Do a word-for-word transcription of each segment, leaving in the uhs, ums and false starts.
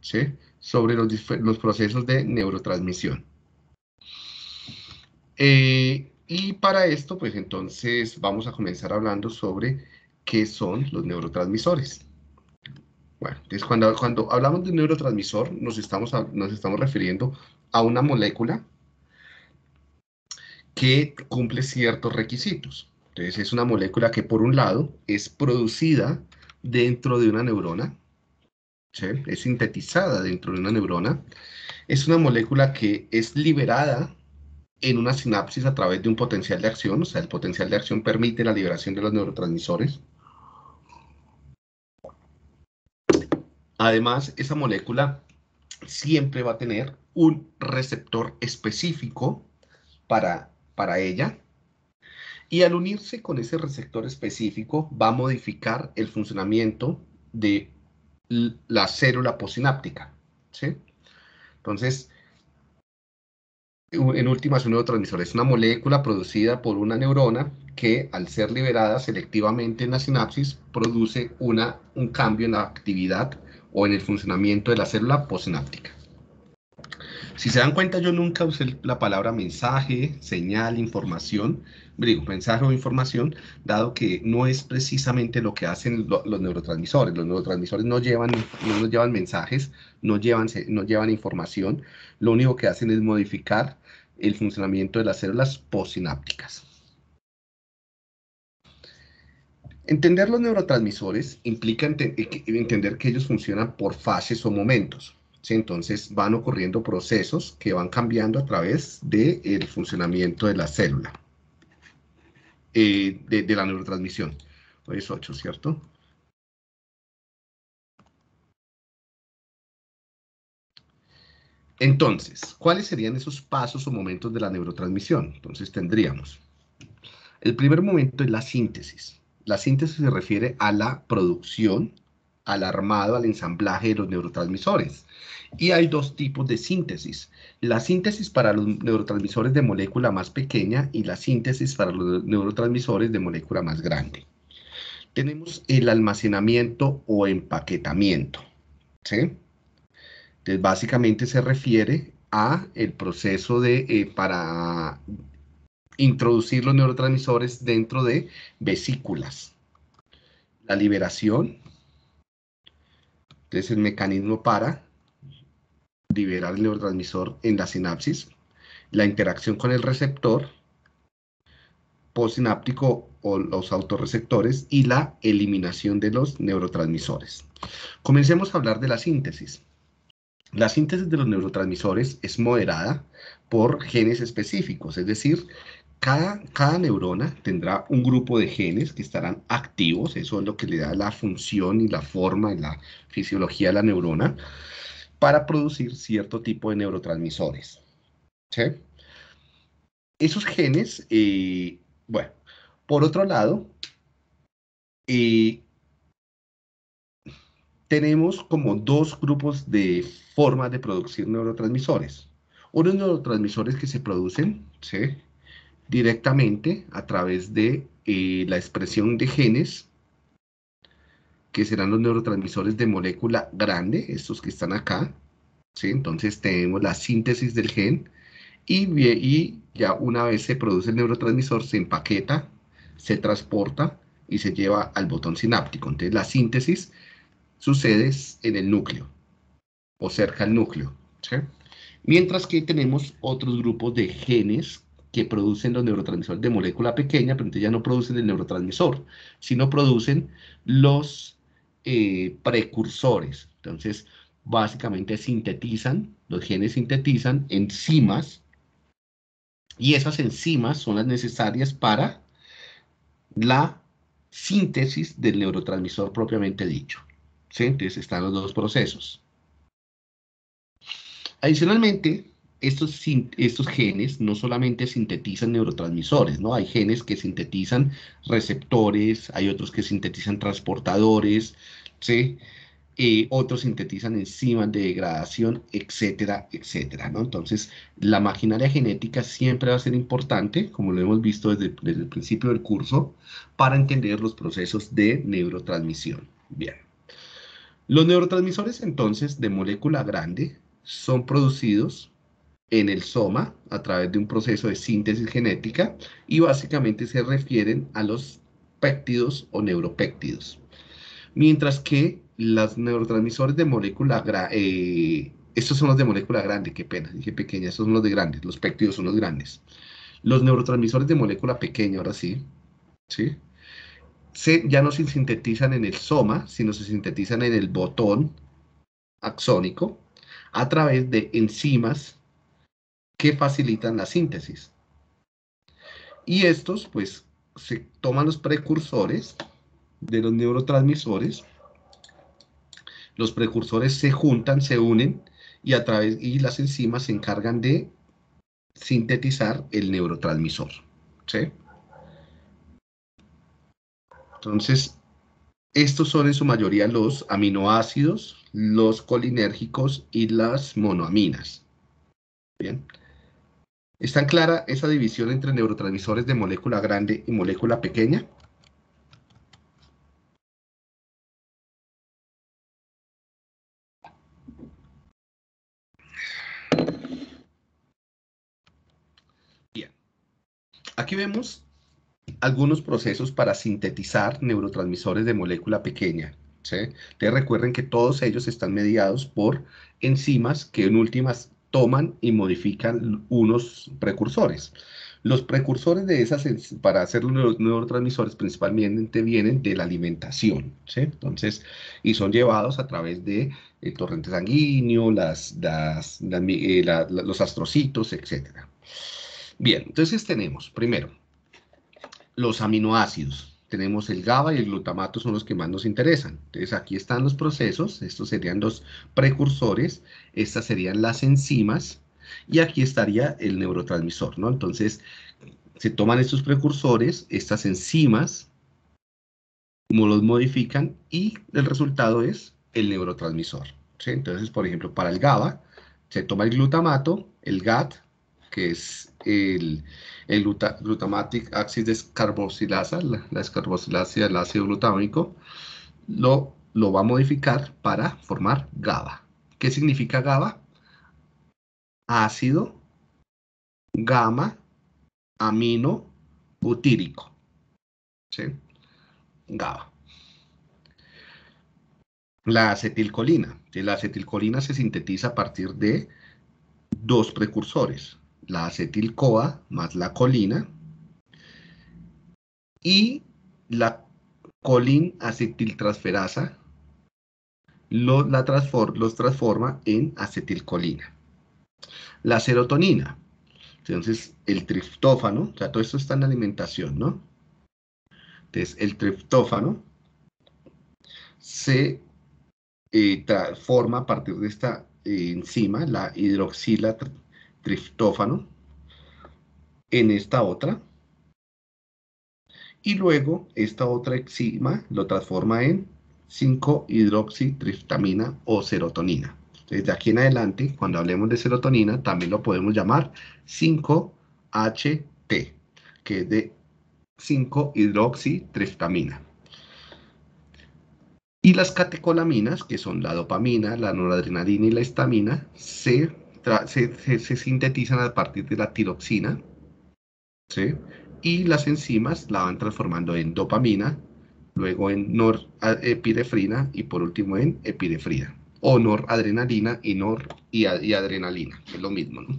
¿sí? Sobre los, los procesos de neurotransmisión. Eh, y para esto, pues entonces vamos a comenzar hablando sobre qué son los neurotransmisores. Bueno, entonces cuando, cuando hablamos de un neurotransmisor, nos estamos, nos estamos refiriendo a una molécula que cumple ciertos requisitos. Entonces es una molécula que por un lado es producida dentro de una neurona, ¿sí? Es sintetizada dentro de una neurona. Es una molécula que es liberada en una sinapsis a través de un potencial de acción, o sea, el potencial de acción permite la liberación de los neurotransmisores. Además, esa molécula siempre va a tener un receptor específico para, para ella, y al unirse con ese receptor específico va a modificar el funcionamiento de la célula posináptica, ¿sí? Entonces, en última, es un neurotransmisor, es una molécula producida por una neurona que, al ser liberada selectivamente en la sinapsis, produce una, un cambio en la actividad o en el funcionamiento de la célula posináptica. Si se dan cuenta, yo nunca usé la palabra mensaje, señal, información, digo, mensaje o información, dado que no es precisamente lo que hacen lo, los neurotransmisores. Los neurotransmisores no llevan, no nos llevan mensajes, no llevan, no llevan información, lo único que hacen es modificar el funcionamiento de las células postsinápticas. Entender los neurotransmisores implica ente entender que ellos funcionan por fases o momentos. ¿Sí? Entonces van ocurriendo procesos que van cambiando a través del funcionamiento de la célula, eh, de, de la neurotransmisión. Hoy es ocho, ¿cierto? Entonces, ¿cuáles serían esos pasos o momentos de la neurotransmisión? Entonces tendríamos, el primer momento es la síntesis. La síntesis se refiere a la producción, al armado, al ensamblaje de los neurotransmisores. Y hay dos tipos de síntesis. La síntesis para los neurotransmisores de molécula más pequeña y la síntesis para los neurotransmisores de molécula más grande. Tenemos el almacenamiento o empaquetamiento, ¿sí? Entonces, básicamente se refiere a el proceso de, eh, para introducir los neurotransmisores dentro de vesículas. La liberación, entonces el mecanismo para liberar el neurotransmisor en la sinapsis, la interacción con el receptor postsináptico o los autorreceptores y la eliminación de los neurotransmisores. Comencemos a hablar de la síntesis. La síntesis de los neurotransmisores es moderada por genes específicos, es decir, Cada, cada neurona tendrá un grupo de genes que estarán activos, eso es lo que le da la función y la forma y la fisiología de la neurona, para producir cierto tipo de neurotransmisores. ¿Sí? Esos genes, eh, bueno, por otro lado, eh, tenemos como dos grupos de formas de producir neurotransmisores. Unos neurotransmisores que se producen, ¿sí?, directamente a través de eh, la expresión de genes, que serán los neurotransmisores de molécula grande, estos que están acá, ¿sí? Entonces tenemos la síntesis del gen y, y ya una vez se produce el neurotransmisor, se empaqueta, se transporta y se lleva al botón sináptico. Entonces la síntesis sucede en el núcleo o cerca al núcleo, ¿sí? Mientras que tenemos otros grupos de genes que producen los neurotransmisores de molécula pequeña, pero entonces ya no producen el neurotransmisor, sino producen los eh, precursores. Entonces, básicamente sintetizan, los genes sintetizan enzimas, y esas enzimas son las necesarias para la síntesis del neurotransmisor propiamente dicho. ¿Sí? Entonces están los dos procesos. Adicionalmente, estos, estos genes no solamente sintetizan neurotransmisores, ¿no? Hay genes que sintetizan receptores, hay otros que sintetizan transportadores, ¿sí? Eh, otros sintetizan enzimas de degradación, etcétera, etcétera, ¿no? Entonces, la maquinaria genética siempre va a ser importante, como lo hemos visto desde, desde el principio del curso, para entender los procesos de neurotransmisión. Bien. Los neurotransmisores entonces de molécula grande son producidos en el soma a través de un proceso de síntesis genética y básicamente se refieren a los péptidos o neuropéptidos. Mientras que los neurotransmisores de molécula grande, eh, estos son los de molécula grande, qué pena, dije pequeña, estos son los de grandes, los péptidos son los grandes. Los neurotransmisores de molécula pequeña, ahora sí, ¿sí? Se, ya no se sintetizan en el soma, sino se sintetizan en el botón axónico a través de enzimas que facilitan la síntesis. Y estos, pues, se toman los precursores de los neurotransmisores, los precursores se juntan, se unen, y, a través, y las enzimas se encargan de sintetizar el neurotransmisor. ¿Sí? Entonces, estos son en su mayoría los aminoácidos, los colinérgicos y las monoaminas. Bien. ¿Está clara esa división entre neurotransmisores de molécula grande y molécula pequeña? Bien. Aquí vemos algunos procesos para sintetizar neurotransmisores de molécula pequeña. ¿Sí? Entonces recuerden que todos ellos están mediados por enzimas que en últimas toman y modifican unos precursores. Los precursores de esas, para hacer los neurotransmisores principalmente vienen de la alimentación, ¿sí? Entonces, y son llevados a través de el torrente sanguíneo, las, las, las, eh, la, la, los astrocitos, etcétera. Bien, entonces tenemos, primero, los aminoácidos. Tenemos el GABA y el glutamato son los que más nos interesan. Entonces aquí están los procesos, estos serían los precursores, estas serían las enzimas y aquí estaría el neurotransmisor, ¿no? Entonces se toman estos precursores, estas enzimas, los modifican y el resultado es el neurotransmisor, ¿sí? Entonces, por ejemplo, para el GABA se toma el glutamato, el G A T, que es el, el gluta, glutamatic acid descarboxilasa, la, la descarboxilasa del ácido glutámico, lo, lo va a modificar para formar GABA. ¿Qué significa GABA? Ácido gamma amino butírico, ¿sí? GABA. La acetilcolina. La acetilcolina se sintetiza a partir de dos precursores, la acetil-CoA más la colina y la colin-acetiltransferasa lo, la transfor, los transforma en acetilcolina. La serotonina, entonces el triptófano, o sea, todo esto está en la alimentación, ¿no? Entonces el triptófano se eh, transforma a partir de esta eh, enzima, la hidroxila triptófano, en esta otra, y luego esta otra enzima lo transforma en cinco hidroxitriptamina o serotonina. Desde aquí en adelante, cuando hablemos de serotonina, también lo podemos llamar cinco H T, que es de cinco hidroxitriptamina. Y las catecolaminas, que son la dopamina, la noradrenalina y la histamina, se, se, se, se sintetizan a partir de la tiroxina, ¿sí? Y las enzimas la van transformando en dopamina, luego en norepinefrina y por último en epinefrina. O noradrenalina y, nor y, y adrenalina, es lo mismo, ¿no?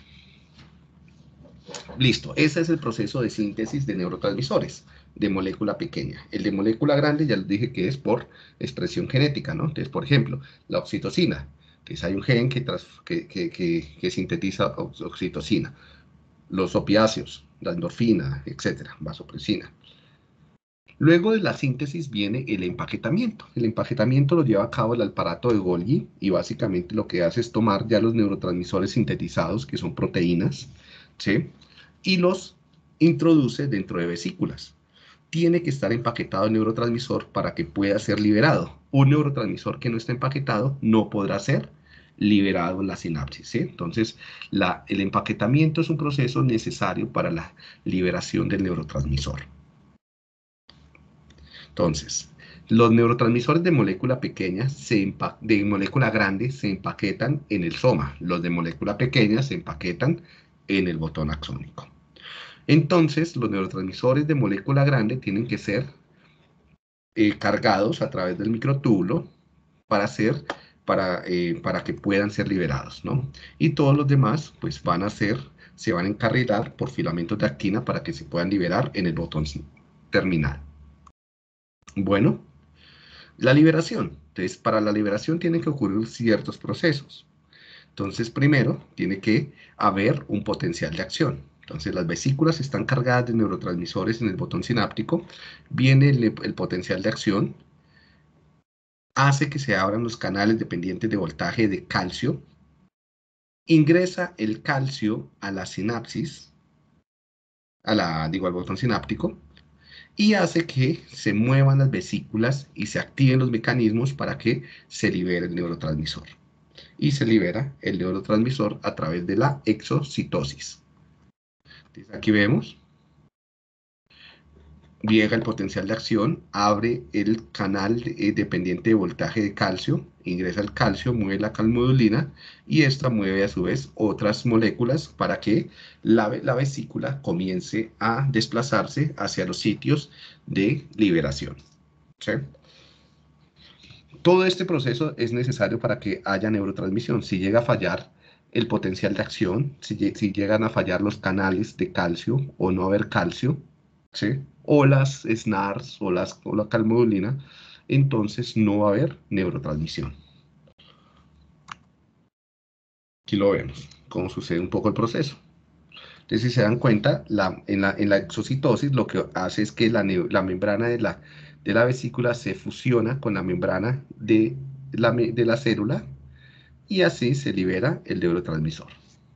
Listo, ese es el proceso de síntesis de neurotransmisores de molécula pequeña. El de molécula grande ya les dije que es por expresión genética, ¿no? Entonces, por ejemplo, la oxitocina. Entonces hay un gen que, tras, que, que, que, que sintetiza oxitocina. Los opiáceos, la endorfina, etcétera, vasopresina. Luego de la síntesis viene el empaquetamiento. El empaquetamiento lo lleva a cabo el aparato de Golgi y básicamente lo que hace es tomar ya los neurotransmisores sintetizados, que son proteínas, ¿sí? Y los introduce dentro de vesículas. Tiene que estar empaquetado el neurotransmisor para que pueda ser liberado. Un neurotransmisor que no está empaquetado no podrá ser liberado en la sinapsis, ¿sí? Entonces, la, el empaquetamiento es un proceso necesario para la liberación del neurotransmisor. Entonces, Los neurotransmisores de molécula pequeña, se de molécula grande, se empaquetan en el soma. Los de molécula pequeña se empaquetan en el botón axónico. Entonces, los neurotransmisores de molécula grande tienen que ser eh, cargados a través del microtúbulo para, hacer, para, eh, para que puedan ser liberados, ¿no? Y todos los demás, pues van a ser, se van a encarrilar por filamentos de actina para que se puedan liberar en el botón terminal. Bueno, la liberación. Entonces, para la liberación tienen que ocurrir ciertos procesos. Entonces, primero, tiene que haber un potencial de acción. Entonces, las vesículas están cargadas de neurotransmisores en el botón sináptico. Viene el, el potencial de acción. Hace que se abran los canales dependientes de voltaje de calcio. Ingresa el calcio a la sinapsis, a la, digo, al botón sináptico, y hace que se muevan las vesículas y se activen los mecanismos para que se libere el neurotransmisor. Y se libera el neurotransmisor a través de la exocitosis. Entonces, aquí vemos, llega el potencial de acción, abre el canal eh, dependiente de voltaje de calcio, ingresa el calcio, mueve la calmodulina y esta mueve a su vez otras moléculas para que la, la vesícula comience a desplazarse hacia los sitios de liberación. ¿Sí? Todo este proceso es necesario para que haya neurotransmisión. Si llega a fallar el potencial de acción, si, si llegan a fallar los canales de calcio o no haber calcio, ¿sí? O las S N A Rs o, las, o la calmodulina, entonces no va a haber neurotransmisión. Aquí lo vemos, cómo sucede un poco el proceso. Entonces, si se dan cuenta, la, en, la, en la exocitosis lo que hace es que la, la membrana de la, de la vesícula se fusiona con la membrana de la, de la célula y así se libera el neurotransmisor.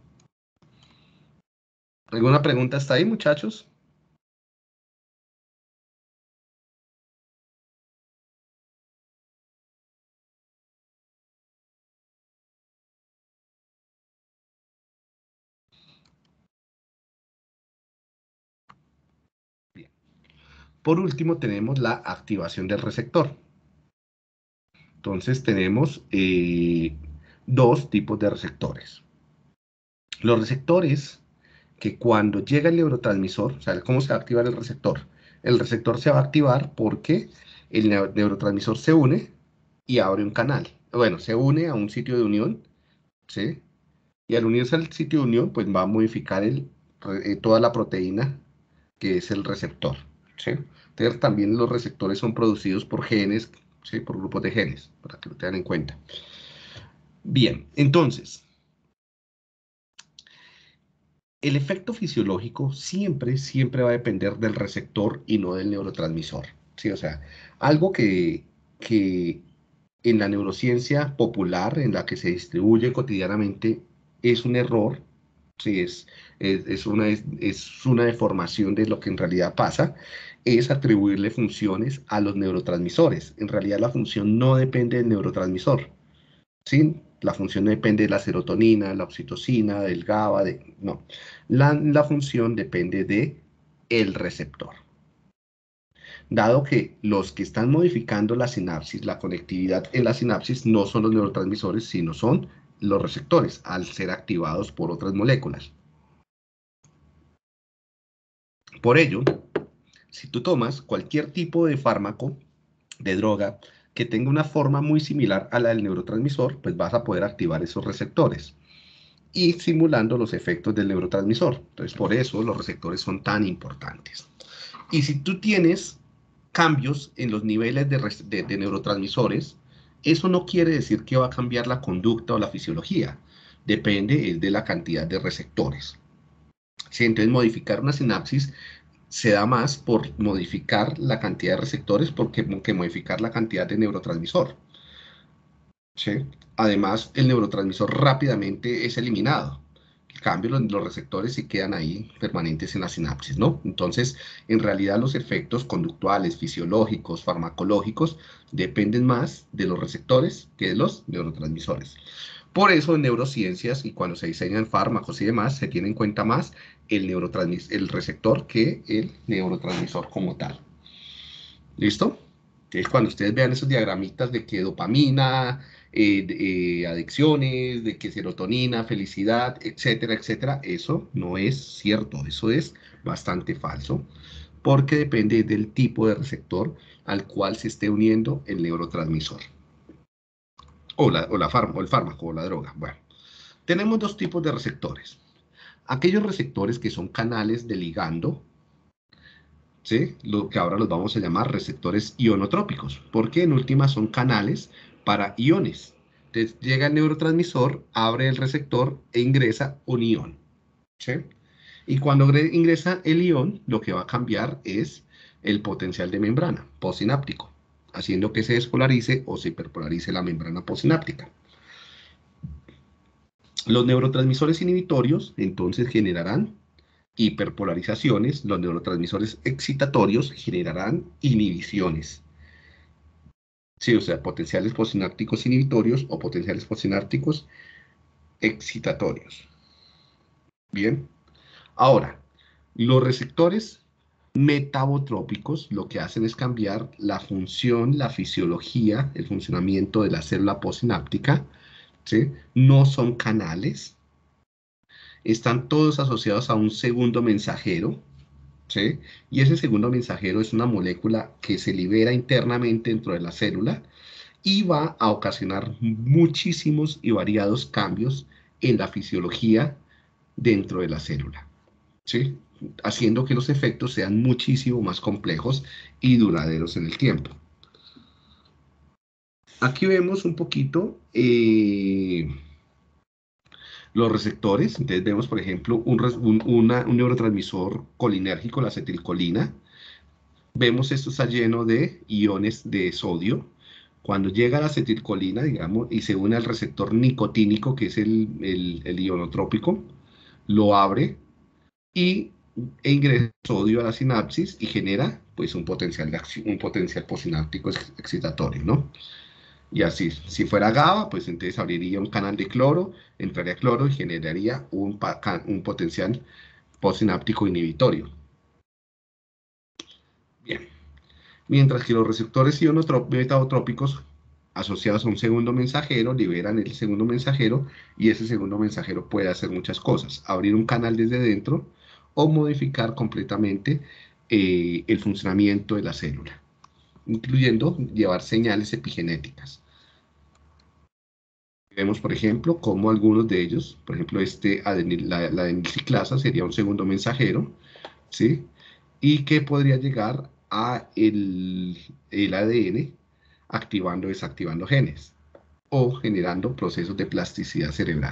¿Alguna pregunta hasta ahí, muchachos? Bien. Por último, tenemos la activación del receptor. Entonces, tenemos eh, dos tipos de receptores. Los receptores que cuando llega el neurotransmisor, o sea, ¿cómo se va a activar el receptor? El receptor se va a activar porque el neurotransmisor se une y abre un canal. Bueno, se une a un sitio de unión, ¿sí? Y al unirse al sitio de unión, pues va a modificar el, eh, toda la proteína que es el receptor, ¿sí? Entonces, también los receptores son producidos por genes, ¿sí? Por grupos de genes, para que lo tengan en cuenta. Bien, entonces, el efecto fisiológico siempre, siempre va a depender del receptor y no del neurotransmisor, ¿sí? O sea, algo que, que en la neurociencia popular, en la que se distribuye cotidianamente, es un error, ¿sí? es, es, es, una, es, es una deformación de lo que en realidad pasa, es atribuirle funciones a los neurotransmisores. En realidad la función no depende del neurotransmisor, ¿sí? La función no depende de la serotonina, la oxitocina, del GABA, de, no. La, la función depende de el receptor. Dado que los que están modificando la sinapsis, la conectividad en la sinapsis, no son los neurotransmisores, sino son los receptores, al ser activados por otras moléculas. Por ello, si tú tomas cualquier tipo de fármaco, de droga, que tenga una forma muy similar a la del neurotransmisor, pues vas a poder activar esos receptores y simulando los efectos del neurotransmisor. Entonces, por eso los receptores son tan importantes. Y si tú tienes cambios en los niveles de, de, de neurotransmisores, eso no quiere decir que va a cambiar la conducta o la fisiología. Depende de la cantidad de receptores. ¿Sí? Entonces, modificar una sinapsis se da más por modificar la cantidad de receptores porque, que modificar la cantidad de neurotransmisor. ¿Sí? Además, el neurotransmisor rápidamente es eliminado. En cambio, los, los receptores sí quedan ahí permanentes en la sinapsis, ¿no? Entonces, en realidad los efectos conductuales, fisiológicos, farmacológicos, dependen más de los receptores que de los neurotransmisores. Por eso en neurociencias y cuando se diseñan fármacos y demás, se tiene en cuenta más el, neurotransmis el receptor que el neurotransmisor como tal. ¿Listo? Entonces, cuando ustedes vean esos diagramitas de que dopamina, eh, de- eh, adicciones, de que serotonina, felicidad, etcétera, etcétera, eso no es cierto, eso es bastante falso, porque depende del tipo de receptor al cual se esté uniendo el neurotransmisor, o, la, o, la fárm- o el fármaco, o la droga. Bueno, tenemos dos tipos de receptores. Aquellos receptores que son canales de ligando, ¿sí? Lo que ahora los vamos a llamar receptores ionotrópicos, porque en última son canales para iones. Entonces llega el neurotransmisor, abre el receptor e ingresa un ion, ¿sí? Y cuando ingresa el ion, lo que va a cambiar es el potencial de membrana postsináptico, haciendo que se despolarice o se hiperpolarice la membrana postsináptica. Los neurotransmisores inhibitorios entonces generarán hiperpolarizaciones, los neurotransmisores excitatorios generarán inhibiciones. Sí, o sea, potenciales postsinápticos inhibitorios o potenciales postsinápticos excitatorios. Bien. Ahora, los receptores metabotrópicos lo que hacen es cambiar la función, la fisiología, el funcionamiento de la célula postsináptica, ¿sí? No son canales, están todos asociados a un segundo mensajero, ¿sí? Y ese segundo mensajero es una molécula que se libera internamente dentro de la célula y va a ocasionar muchísimos y variados cambios en la fisiología dentro de la célula, ¿sí? Haciendo que los efectos sean muchísimo más complejos y duraderos en el tiempo. Aquí vemos un poquito eh, los receptores. Entonces vemos, por ejemplo, un, un, una, un neurotransmisor colinérgico, la acetilcolina. Vemos esto está lleno de iones de sodio. Cuando llega la acetilcolina, digamos, y se une al receptor nicotínico, que es el, el, el ionotrópico, lo abre y e ingresa sodio a la sinapsis y genera pues un potencial, de acción, un potencial postsináptico excitatorio, ¿no? Y así, si fuera GABA, pues entonces abriría un canal de cloro, entraría cloro y generaría un, un potencial postsináptico inhibitorio. Bien. Mientras que los receptores ionotrópicos asociados a un segundo mensajero liberan el segundo mensajero y ese segundo mensajero puede hacer muchas cosas, abrir un canal desde dentro o modificar completamente eh, el funcionamiento de la célula, incluyendo llevar señales epigenéticas. Vemos, por ejemplo, cómo algunos de ellos, por ejemplo, este adenil, la, la adenilciclasa sería un segundo mensajero, ¿sí? Y que podría llegar a el, el A D N activando o desactivando genes o generando procesos de plasticidad cerebral.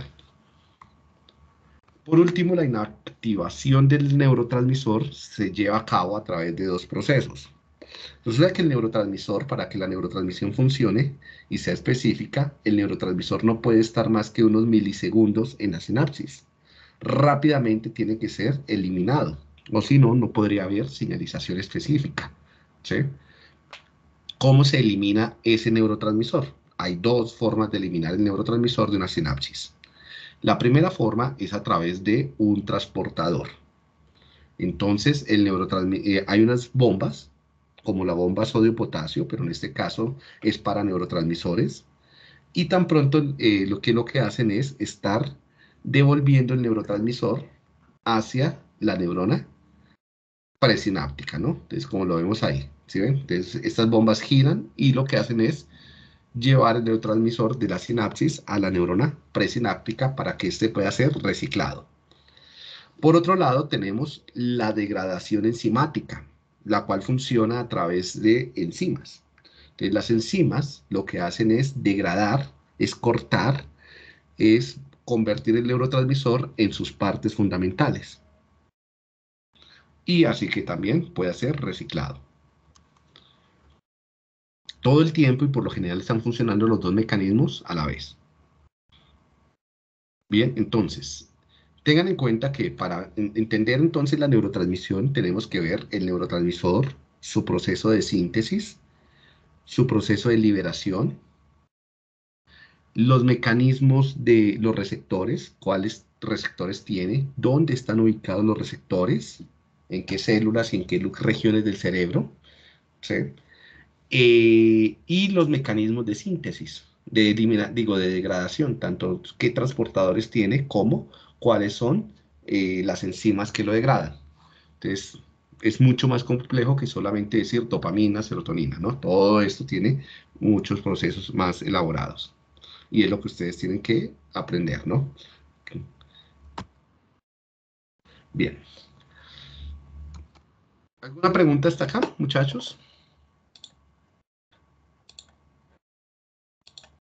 Por último, la inactivación del neurotransmisor se lleva a cabo a través de dos procesos. Resulta que el neurotransmisor, para que la neurotransmisión funcione y sea específica, el neurotransmisor no puede estar más que unos milisegundos en la sinapsis. Rápidamente tiene que ser eliminado, o si no, no podría haber señalización específica, ¿sí? ¿Cómo se elimina ese neurotransmisor? Hay dos formas de eliminar el neurotransmisor de una sinapsis. La primera forma es a través de un transportador. Entonces, el neurotransmisor, eh, hay unas bombas, como la bomba sodio-potasio, pero en este caso es para neurotransmisores. Y tan pronto eh, lo que lo que hacen es estar devolviendo el neurotransmisor hacia la neurona presináptica, ¿no? Entonces, como lo vemos ahí, ¿sí ven? Entonces, estas bombas giran y lo que hacen es llevar el neurotransmisor de la sinapsis a la neurona presináptica para que éste pueda ser reciclado. Por otro lado, tenemos la degradación enzimática, la cual funciona a través de enzimas. Entonces, las enzimas lo que hacen es degradar, es cortar, es convertir el neurotransmisor en sus partes fundamentales. Y así que también puede ser reciclado. Todo el tiempo y por lo general están funcionando los dos mecanismos a la vez. Bien, entonces, tengan en cuenta que para entender entonces la neurotransmisión tenemos que ver el neurotransmisor, su proceso de síntesis, su proceso de liberación, los mecanismos de los receptores, cuáles receptores tiene, dónde están ubicados los receptores, en qué células y en qué regiones del cerebro, ¿sí? Eh, y los mecanismos de síntesis, de elimina- digo, de degradación, tanto qué transportadores tiene como cuáles son eh, las enzimas que lo degradan. Entonces, es mucho más complejo que solamente decir dopamina, serotonina, ¿no? Todo esto tiene muchos procesos más elaborados. Y es lo que ustedes tienen que aprender, ¿no? Bien. ¿Alguna pregunta hasta acá, muchachos?